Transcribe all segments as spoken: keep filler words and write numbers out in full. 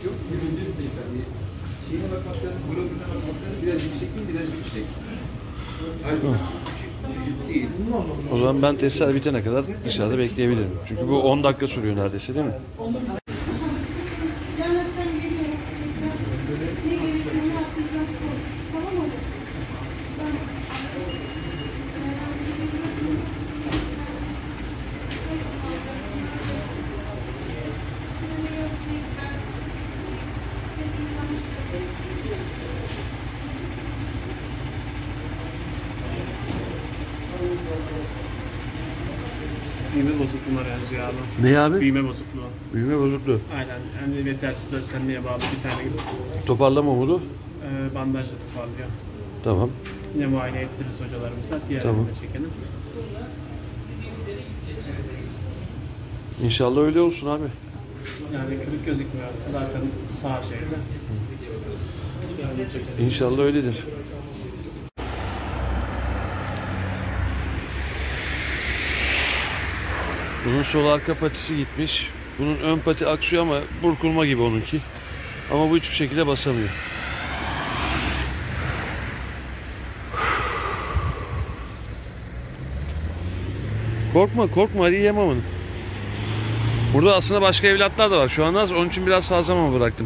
yok. Birinci seyirler. Şeyine bakmakta, blokuna bakmakta biraz yüksek değil, biraz yüksek. Halbuki düşük değil. O zaman ben testler bitene kadar dışarıda bekleyebilirim. Çünkü bu on dakika sürüyor neredeyse, değil mi? Büyüme bozukluğuna benziyor abi. Ne abi? Büyüme bozukluğu. Büyüme bozukluğu. Aynen. Yani vetersiz beslenmeye bağlı bir tane gibi. Toparlama umudu. Ee, bandajla toparlıyor. Tamam. Yine muayene ettiririz hocalarımıza. Diğer Tamam. elinde çekelim. İnşallah öyle olsun abi. Yani kırık gözükmüyor. Zaten sağ şeyde. Yani çekelim. İnşallah öyledir. Bunun sol arka patisi gitmiş. Bunun ön pati aksıyor ama burkulma gibi onunki. Ama bu hiçbir şekilde basamıyor. Korkma korkma, hadi yemem onu. Burada aslında başka evlatlar da var. Şu an az, onun için biraz fazla mama bıraktım.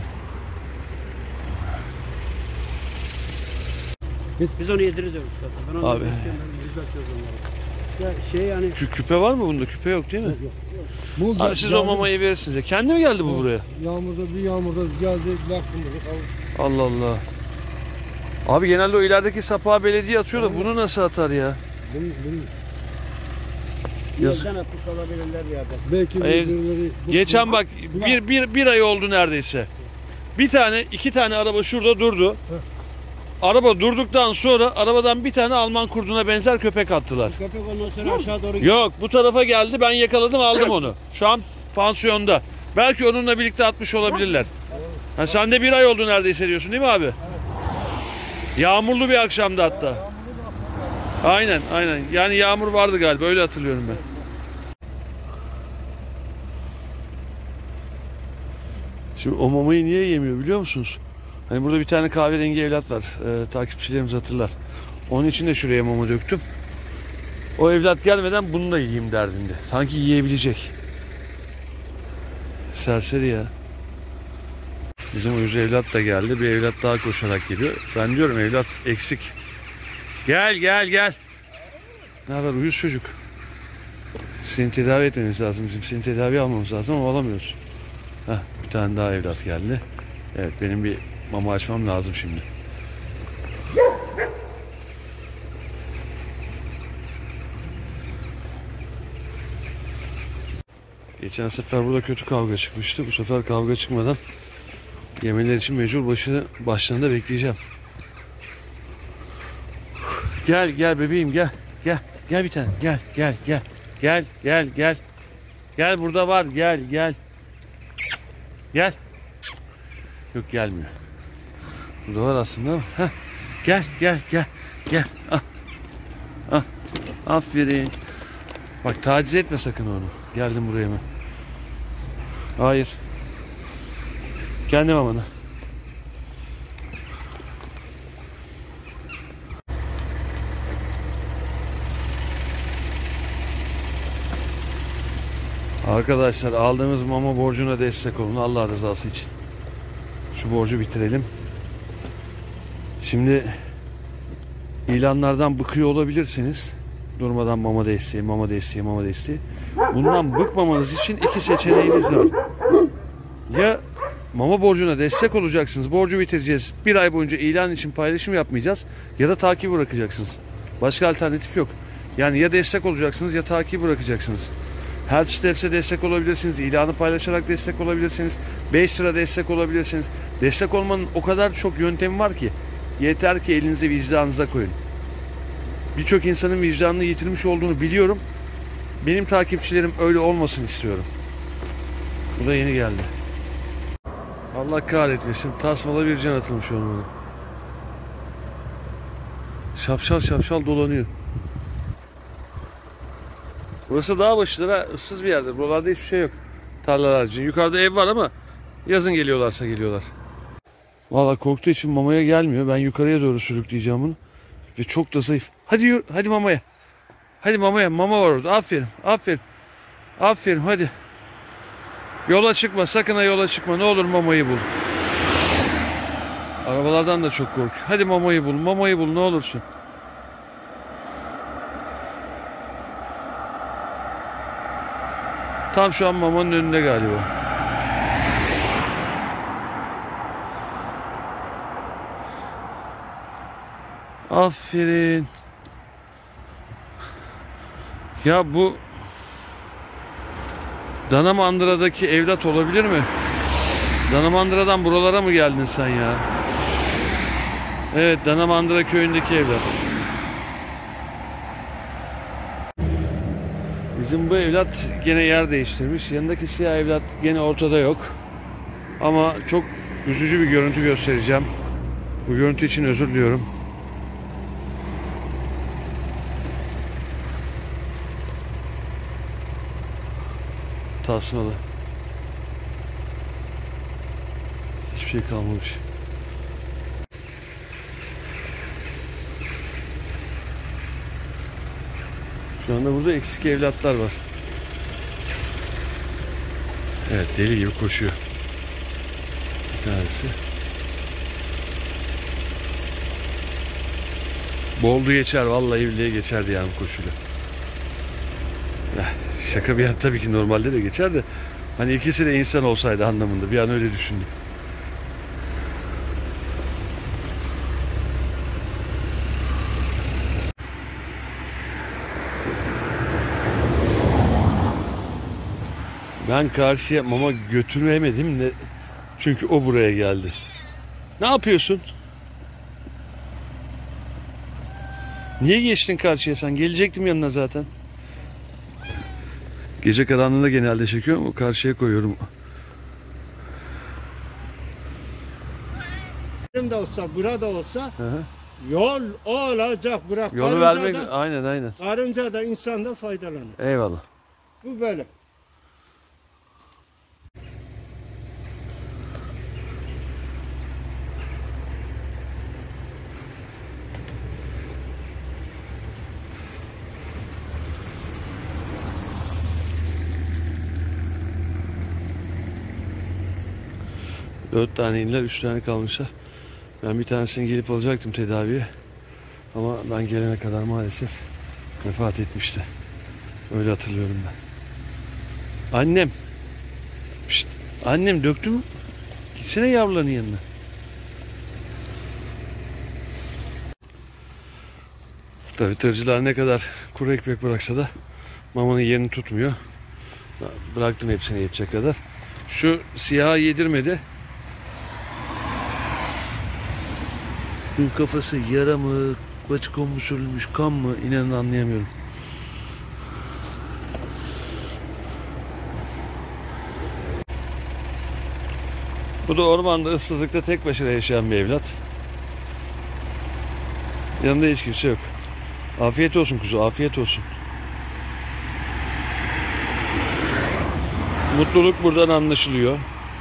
Biz, biz onu yediririz öyle zaten. Ben Abi. Ya şey yani. Kü küpe var mı bunda? Küpe yok değil mi? Yok, yok. Bu Abi siz o mamayı verirsiniz ya. Kendi mi geldi bu buraya? Yağmurda bir yağmurda geldi, baktım bunu. Allah Allah. Abi genelde o ilerideki sapağı belediye atıyor da bunu nasıl atar ya? Bunu, bunu. Yazık. Yerden atmış olabilirler bir yerden. Belki Hayır. birileri... Geçen bak bir, bir, bir ay oldu neredeyse. Bir tane iki tane araba şurada durdu. Araba durduktan sonra arabadan bir tane Alman kurduna benzer köpek attılar. Köpek ondan sonra aşağı doğru gitti. Yok, bu tarafa geldi, ben yakaladım aldım onu. Şu an pansiyonda. Belki onunla birlikte atmış olabilirler. Ha, sen de bir ay oldu neredeyse diyorsun değil mi abi? Yağmurlu bir akşamdı hatta. Aynen aynen. Yani yağmur vardı galiba, öyle hatırlıyorum ben. Şimdi o mamayı niye yemiyor biliyor musunuz? Hani burada bir tane kahverengi evlat var. Ee, takipçilerimiz hatırlar. Onun için de şuraya mama döktüm. O evlat gelmeden bunu da yiyeyim derdinde. Sanki yiyebilecek. Serseri ya. Bizim uyuz evlat da geldi. Bir evlat daha koşarak geliyor. Ben diyorum evlat eksik. Gel gel gel. Ne haber uyuz çocuk? Seni tedavi etmemiz lazım. Bizim seni tedavi almamız lazım ama alamıyoruz. Heh, bir tane daha evlat geldi. Evet, benim bir mama açmam lazım şimdi. Geçen sefer burada kötü kavga çıkmıştı. Bu sefer kavga çıkmadan yemeler için mecbur başı, başlarında bekleyeceğim. Gel gel bebeğim gel. Gel gel bir tane gel gel gel. Gel gel gel. Gel burada var gel gel. Gel. Yok gelmiyor. Burada var aslında ama. Heh. Gel gel gel. Gel. Ah. Ah. Aferin. Bak taciz etme sakın onu. Geldim buraya hemen. Hayır. Kendi mamanı. Arkadaşlar aldığımız mama borcuna destek olun Allah rızası için. Şu borcu bitirelim. Şimdi ilanlardan bıkıyor olabilirsiniz. Durmadan mama desteği, mama desteği, mama desteği. Bundan bıkmamanız için iki seçeneğiniz var. Ya mama borcuna destek olacaksınız, borcu bitireceğiz. Bir ay boyunca ilan için paylaşım yapmayacağız. Ya da takip bırakacaksınız. Başka alternatif yok. Yani ya destek olacaksınız ya takip bırakacaksınız. Help Steps'e destek olabilirsiniz. İlanı paylaşarak destek olabilirsiniz. beş lira destek olabilirsiniz. Destek olmanın o kadar çok yöntemi var ki. Yeter ki elinizi vicdanınıza koyun. Birçok insanın vicdanını yitirmiş olduğunu biliyorum. Benim takipçilerim öyle olmasın istiyorum. Bu da yeni geldi. Allah kahretmesin. Tasmalı bir can atılmış ormana. Şapşal şapşal dolanıyor. Burası dağ başıdır ha. Issız bir yerdir. Buralarda hiçbir şey yok. Tarlalar için. Yukarıda ev var ama Yazın geliyorlarsa geliyorlar. Vallahi korktuğu için mamaya gelmiyor. Ben yukarıya doğru sürükleyeceğim bunu. Ve çok da zayıf. Hadi yürü, hadi mamaya. Hadi mamaya. Mama var orada. Aferin. Aferin. Aferin hadi. Yola çıkma. Sakın ha yola çıkma. Ne olur mamayı bul. Arabalardan da çok korkuyor. Hadi mamayı bul. Mamayı bul ne olursun. Tam şu an mamanın önünde galiba. Aferin. Ya bu Danamandıra'daki evlat olabilir mi? Danamandıra'dan buralara mı geldin sen ya? Evet, Danamandıra köyündeki evlat. Bizim bu evlat gene yer değiştirmiş. Yanındaki siyah evlat gene ortada yok. Ama çok üzücü bir görüntü göstereceğim. Bu görüntü için özür diliyorum. Tasmalı. Hiçbir şey kalmamış. Şu anda burada eksik evlatlar var. Evet, deli gibi koşuyor. Bir tanesi. Boldu geçer, vallahi billahi geçerdi yani koşuyla. Ya, şaka bir yana tabii ki normalde de geçer de hani ikisi de insan olsaydı anlamında bir an öyle düşündüm. Ben karşıya mama götüremedim de çünkü o buraya geldi. Ne yapıyorsun? Niye geçtin karşıya sen? Gelecektim yanına zaten. Gece karanlığında genelde çekiyorum. Karşıya koyuyorum. Da olsa, burada olsa Hı hı. yol olacak. Bırak. Yolu vermek aynen aynen. Karınca da insan da faydalanır. Eyvallah. Bu böyle. Dört tane indiler, üç tane kalmışlar. Ben bir tanesini gelip alacaktım tedaviye. Ama ben gelene kadar maalesef vefat etmişti. Öyle hatırlıyorum ben. Annem. Pişt, annem döktü mü? Gitsene yavruların yanına. Tabii tırcılar ne kadar kuru ekmek bıraksa da mamanın yerini tutmuyor. Bıraktım hepsine yetecek kadar. Şu siyahı yedirmedi. Bu kafası yara mı, batıkon mu sürülmüş, kan mı, inanın anlayamıyorum. Bu da ormanda ıssızlıkta tek başına yaşayan bir evlat. Yanında hiç kimse yok. Afiyet olsun kuzu, afiyet olsun. Mutluluk buradan anlaşılıyor.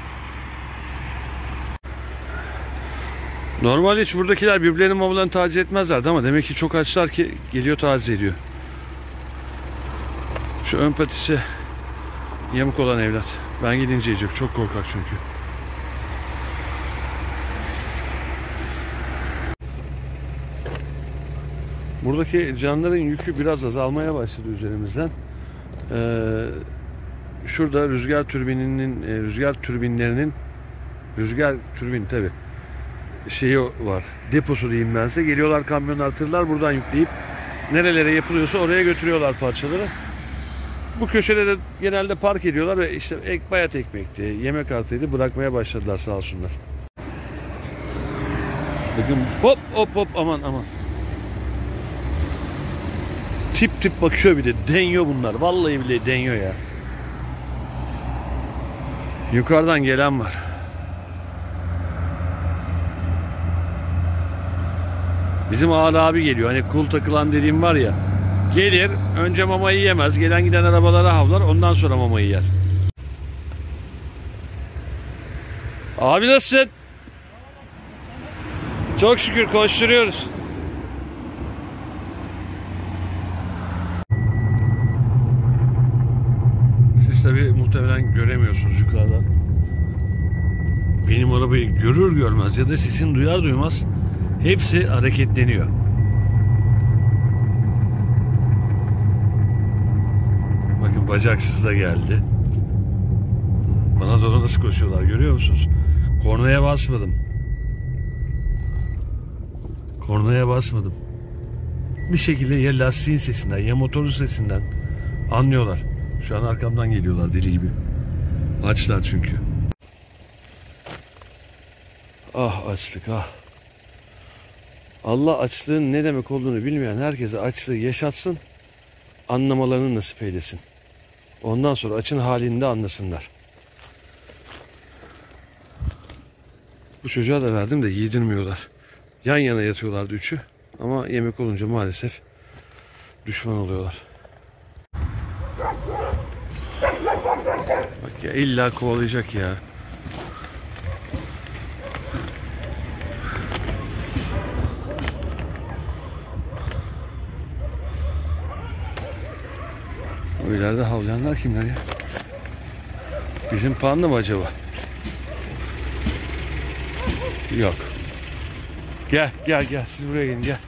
Normalde hiç buradakiler birbirlerinin mamalarını taciz etmezlerdi ama demek ki çok açlar ki geliyor taciz ediyor. Şu ön patisi yamuk olan evlat. Ben gidince yiyecek. Çok korkak çünkü. Buradaki canlıların yükü biraz azalmaya başladı üzerimizden. Ee, şurada rüzgar türbininin, rüzgar türbinlerinin, rüzgar türbin tabi şeyi var, deposu diyeyim ben size. Geliyorlar kamyonlar, tırlar buradan yükleyip nerelere yapılıyorsa oraya götürüyorlar parçaları. Bu köşelere genelde park ediyorlar ve işte ek, bayat ekmekti, yemek artıydı, bırakmaya başladılar sağ olsunlar. Bakın hop hop hop, aman aman. Tip tip bakıyor bir de, deniyor bunlar. Vallahi bile deniyor ya. Yukarıdan gelen var. Bizim Ağır abi geliyor. Hani kul takılan dediğim var ya. Gelir, önce mamayı yemez. Gelen giden arabalara havlar, ondan sonra mamayı yer. Abi nasılsın? Çok şükür koşturuyoruz. Siz tabii muhtemelen göremiyorsunuz yukarıdan. Benim arabayı görür görmez ya da sesini duyar duymaz hepsi hareketleniyor. Bakın bacaksız da geldi. Bana doğru nasıl koşuyorlar görüyor musunuz? Kornaya basmadım. Kornaya basmadım. Bir şekilde ya lastiğin sesinden ya motorun sesinden anlıyorlar. Şu an arkamdan geliyorlar deli gibi. Açlar çünkü. Ah açlık ah. Allah açlığın ne demek olduğunu bilmeyen herkese açlığı yaşatsın. Anlamalarını nasip eylesin. Ondan sonra açın halini de anlasınlar. Bu çocuğa da verdim de yedirmiyorlar. Yan yana yatıyorlardı üçü. Ama yemek olunca maalesef düşman oluyorlar. Bak ya illa kovalayacak ya. O ileride havlayanlar kimler ya? Bizim panda mı acaba? Yok. Gel gel gel siz buraya gelin gel.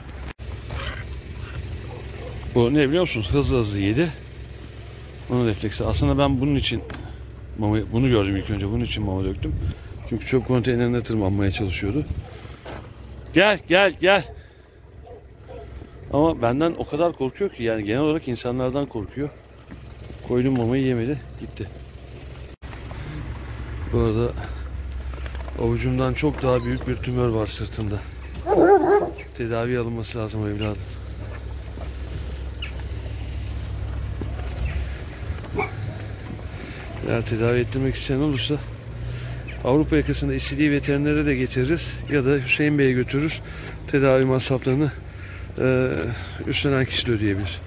Bu ne biliyor musunuz? Hızlı hızlı yedi. Onun refleksi. Aslında ben bunun için mama, bunu gördüm ilk önce. Bunun için mama döktüm. Çünkü çöp konteynerine tırmanmaya çalışıyordu. Gel gel gel. Ama benden o kadar korkuyor ki yani genel olarak insanlardan korkuyor. Koydum mamayı yemedi. Gitti. Bu arada avucumdan çok daha büyük bir tümör var sırtında. Tedavi alınması lazım o evladın. Eğer tedavi ettirmek isteyen olursa Avrupa yakasında istediği veterinere de getiririz ya da Hüseyin Bey'e götürürüz. Tedavi masraflarını e, üstlenen kişi de ödeyebilir.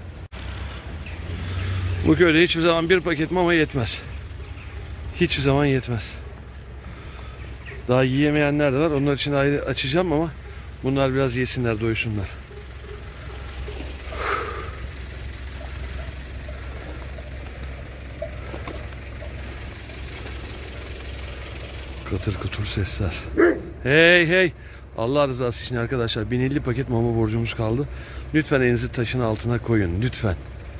Bu köyde hiçbir zaman bir paket mama yetmez. Hiçbir zaman yetmez. Daha yiyemeyenler de var. Onlar için ayrı açacağım ama bunlar biraz yesinler, doysunlar. Katır kutur sesler. Hey hey. Allah rızası için arkadaşlar bin elli paket mama borcumuz kaldı. Lütfen elinizi taşın altına koyun. Lütfen.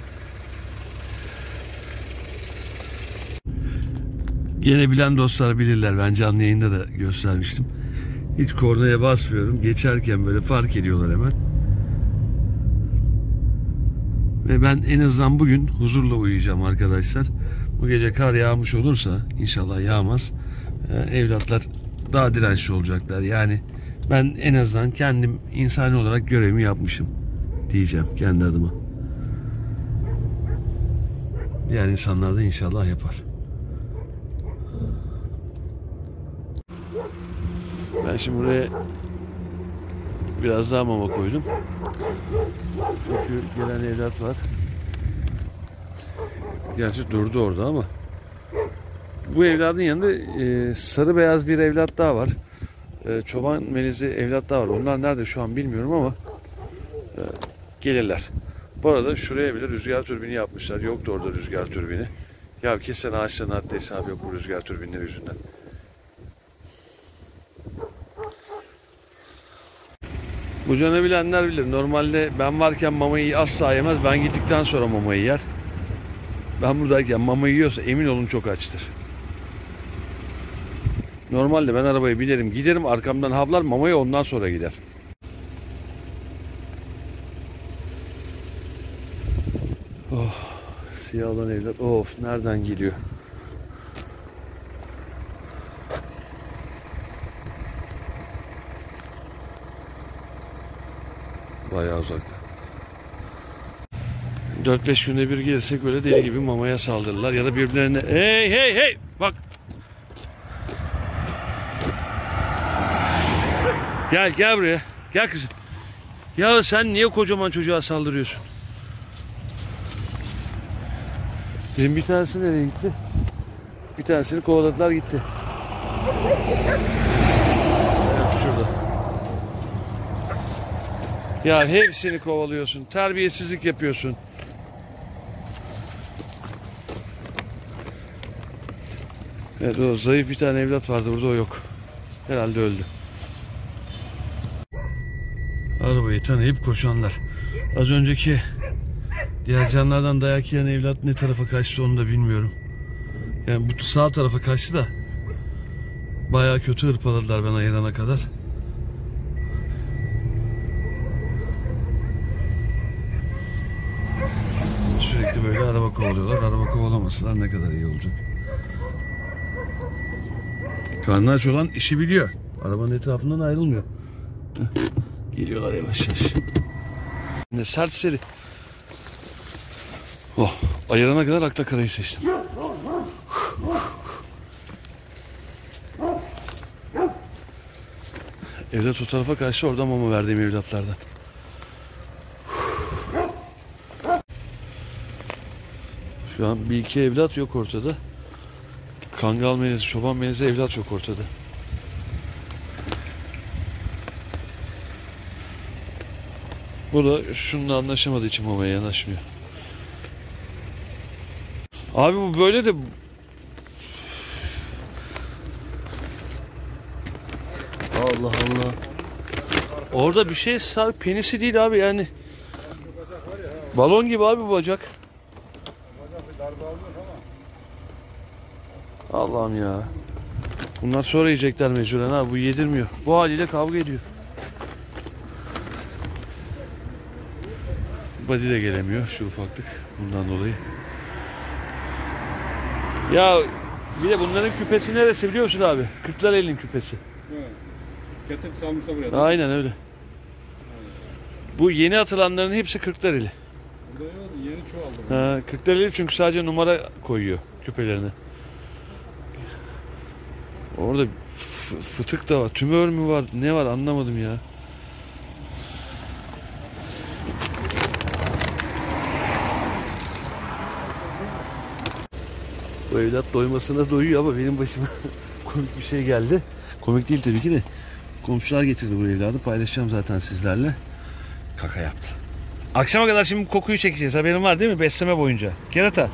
Yine bilen dostlar bilirler. Ben canlı yayında da göstermiştim. Hiç kornaya basmıyorum. Geçerken böyle fark ediyorlar hemen. Ve ben en azından bugün huzurla uyuyacağım arkadaşlar. Bu gece kar yağmış olursa inşallah yağmaz. Evlatlar daha dirençli olacaklar. Yani ben en azından kendim insani olarak görevimi yapmışım diyeceğim kendi adıma. Diğer insanlar da inşallah yapar. Ben şimdi buraya biraz daha mama koydum. Çünkü gelen evlat var. Gerçi durdu orada ama. Bu evladın yanında e, sarı beyaz bir evlat daha var. E, çoban melezi evlat daha var. Onlar nerede şu an bilmiyorum ama e, gelirler. Bu arada şuraya bile rüzgar türbini yapmışlar. Yoktu orada rüzgar türbini. Ya kesin ağaçların haddi hesabı yok bu rüzgar türbinleri yüzünden. Bu canı bilenler bilir. Normalde ben varken mamayı asla yemez. Ben gittikten sonra mamayı yer. Ben buradayken mamayı yiyorsa emin olun çok açtır. Normalde ben arabayı binerim giderim arkamdan havlar mamayı ondan sonra gider. Oh, siyah olan evlat. Of nereden geliyor? Bayağı uzakta. dört beş günde bir gelirsek böyle deli gibi mamaya saldırırlar ya da birbirlerine hey hey hey bak. Gel gel buraya. Gel kızım. Ya sen niye kocaman çocuğa saldırıyorsun? Bizim bir tanesi nereye gitti? Bir tanesini kovaladılar gitti. Evet, şurada. Ya hepsini kovalıyorsun. Terbiyesizlik yapıyorsun. Evet, o zayıf bir tane evlat vardı burada, o yok. Herhalde öldü. Arabayı tanıyıp koşanlar. Az önceki diğer canlardan dayak yiyen evlat ne tarafa kaçtı onu da bilmiyorum. Yani bu sağ tarafa kaçtı da bayağı kötü hırpaladılar ben ayırana kadar. Sürekli böyle araba kovalıyorlar. Araba kovalamasalar ne kadar iyi olacak. Karnı aç olan işi biliyor. Arabanın etrafından ayrılmıyor. Geliyorlar yavaş yavaş. Ne sert seri. Oh, ayırana kadar Aktakara'yı seçtim. Evlat o tarafa kaçtı, orada mama verdiğim evlatlardan. Şu an bir iki evlat yok ortada. Kangal melezi, çoban melezi evlat yok ortada. Bu da şununla anlaşamadığı için mamaya yanaşmıyor. Abi bu böyle de... Allah Allah. Orada bir şey sağ, penisi değil abi yani. Balon gibi abi bu bacak. Allah'ım ya. Bunlar sonra yiyecekler mecburen ha. Bu yedirmiyor. Bu haliyle kavga ediyor. Body de gelemiyor şu ufaklık. Bundan dolayı. Ya bir de bunların küpesi neresi biliyor musun abi? Kırklareli'nin küpesi. Evet. Getirip salmışsa buraya. Aynen öyle. Bu yeni atılanların hepsi Kırklareli. Burada yeni çoğaldı. Ha, Kırklareli çünkü sadece numara koyuyor küpelerine. Orada fıtık da var. Tümör mü var? Ne var anlamadım ya. Bu evlat doymasına doyuyor ama benim başıma komik bir şey geldi. Komik değil tabii ki de. Komşular getirdi bu evladı. Paylaşacağım zaten sizlerle. Kaka yaptı. Akşama kadar şimdi kokuyu çekeceğiz. Haberin var değil mi? Besleme boyunca. Kerata.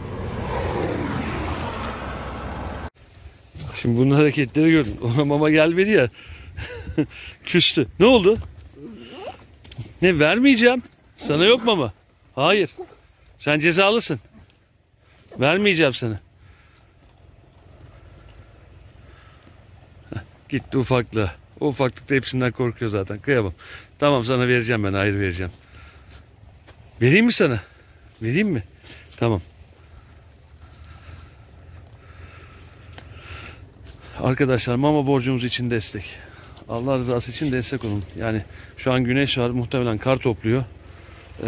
Şimdi bunun hareketleri gördün. Ona mama gelmedi ya. Küstü. Ne oldu? Ne vermeyeceğim? Sana yok mama. Hayır. Sen cezalısın. Vermeyeceğim sana. Heh, gitti ufaklığa. O ufaklık da hepsinden korkuyor zaten. Kıyamam. Tamam sana vereceğim ben. Ayrı vereceğim. Vereyim mi sana? Vereyim mi? Tamam. Arkadaşlar mama borcumuz için destek. Allah rızası için destek olun. Yani şu an güneş var. Muhtemelen kar topluyor. Ee,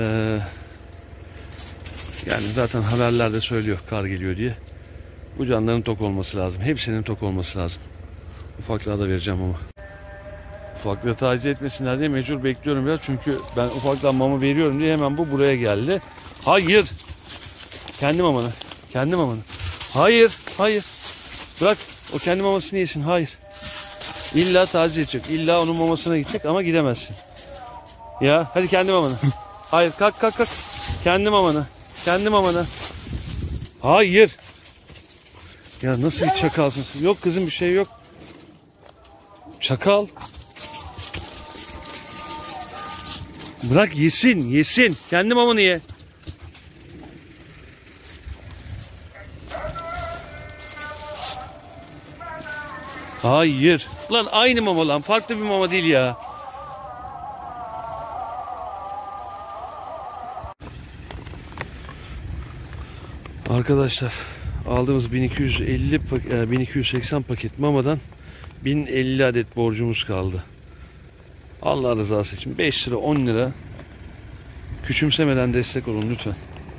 yani zaten haberlerde söylüyor kar geliyor diye. Bu canların tok olması lazım. Hepsinin tok olması lazım. Ufaklığa da vereceğim ama. Ufaklığı taciz etmesinler diye mecbur bekliyorum biraz. Çünkü ben ufaklığa mama veriyorum diye hemen bu buraya geldi. Hayır. Kendi mamanı. Kendi mamanı. Hayır. Hayır. Bırak. O kendi mamasını yesin. Hayır. İlla taciz edecek. İlla onun mamasına gidecek ama gidemezsin. Ya hadi kendi mamanı. Hayır kalk kalk kalk. Kendi mamanı. Kendi mamanı. Hayır. Ya nasıl bir çakalsın? Yok kızım bir şey yok. Çakal. Bırak yesin yesin. Kendi mamanı ye. Hayır. Lan aynı mama lan. Farklı bir mama değil ya. Arkadaşlar aldığımız bin iki yüz elli bin iki yüz seksen paket mamadan bin elli adet borcumuz kaldı. Allah rızası için beş lira on lira küçümsemeden destek olun lütfen.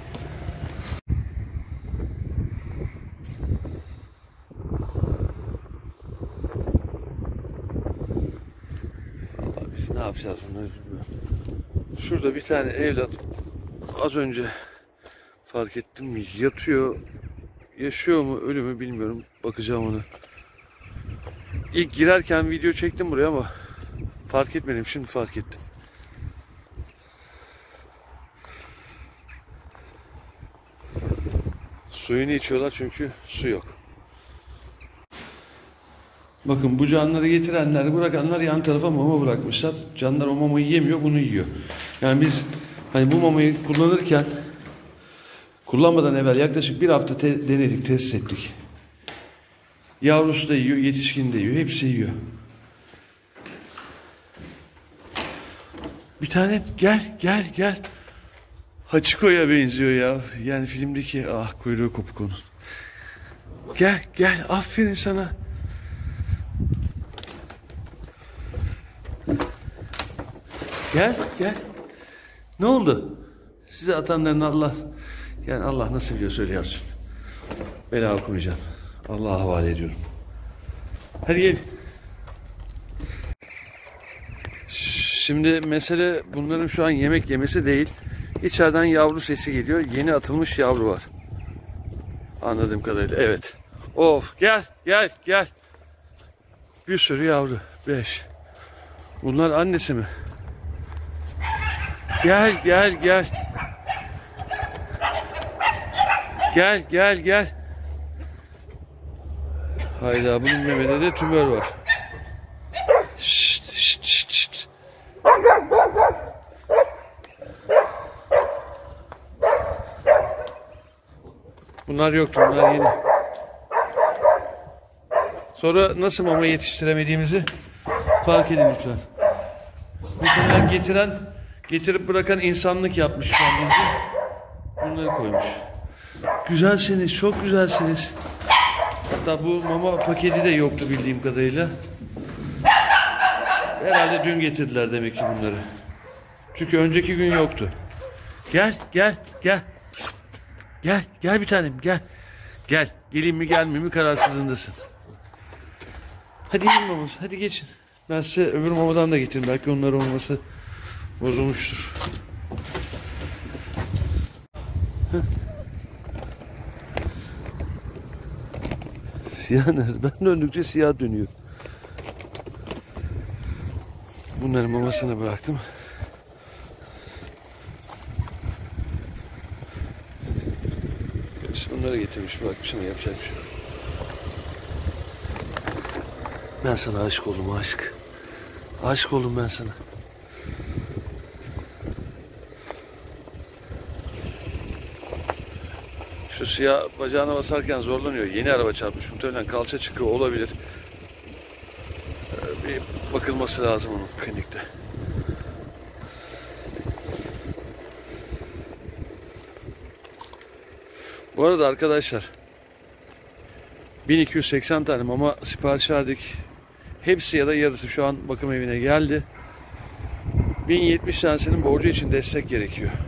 Allah biz ne yapacağız bunları bilmiyorum. Şurada bir tane evlat az önce fark ettim yatıyor. Yaşıyor mu ölü mü bilmiyorum. Bakacağım ona. ilk girerken video çektim buraya ama fark etmedim. Şimdi fark ettim. Suyunu içiyorlar çünkü su yok. Bakın bu canları getirenler, bırakanlar yan tarafa mama bırakmışlar. Canlar o mamayı yemiyor, bunu yiyor. Yani biz hani bu mamayı kullanırken, kullanmadan evvel yaklaşık bir hafta te- denedik, test ettik. Yavrusu da yiyor, yetişkin de yiyor, hepsi yiyor. Bir tane gel, gel, gel. Hachiko'ya benziyor ya. Yani filmdeki, ah kuyruğu kopuk onun. Gel, gel, aferin sana. Gel, gel. Ne oldu? Size atanların Allah, yani Allah nasıl biliyor söyleyesin. Bela okumayacağım. Allah'a havale ediyorum. Hadi gelin. Şimdi mesele bunların şu an yemek yemesi değil. İçeriden yavru sesi geliyor. Yeni atılmış yavru var. Anladığım kadarıyla. Evet. Of, gel, gel, gel. Bir sürü yavru. Beş. Bunlar annesi mi? Gel, gel, gel. Gel, gel, gel. Hayda, bunun memede de tümör var. Şşt, şşt, şşt, şşt. Bunlar yoktu, bunlar yeni. Sonra nasıl mama yetiştiremediğimizi fark edin lütfen. Muhtemelen getiren, getirip bırakan insanlık yapmış kendince. Bunları koymuş. Güzelsiniz, çok güzelsiniz. Hatta bu mama paketi de yoktu bildiğim kadarıyla. Herhalde dün getirdiler demek ki bunları. Çünkü önceki gün yoktu. Gel, gel, gel. Gel, gel bir tanem, gel. Gel, geleyim mi gelmeyeyim mi kararsızlığındasın. Hadi yiyin mamamız, hadi geçin. Ben size öbür mamadan da getireyim. Belki onlar olması bozulmuştur. Heh. Siyah nerede? Ben döndükçe siyah dönüyor. Bunların mamasını bıraktım. Bunları getirmiş, bırakmış ama yapacak bir şey yok. Ben sana aşık oldum, aşık. Aşık oldum ben sana. Şu siyah bacağına basarken zorlanıyor. Yeni araba çarpmış. Muhtemelen kalça çıkıyor olabilir. Ee, bir bakılması lazım onun klinikte. Bu arada arkadaşlar bin iki yüz seksen tane mama sipariş verdik. Hepsi ya da yarısı şu an bakım evine geldi. bin yetmiş tanesinin borcu için destek gerekiyor.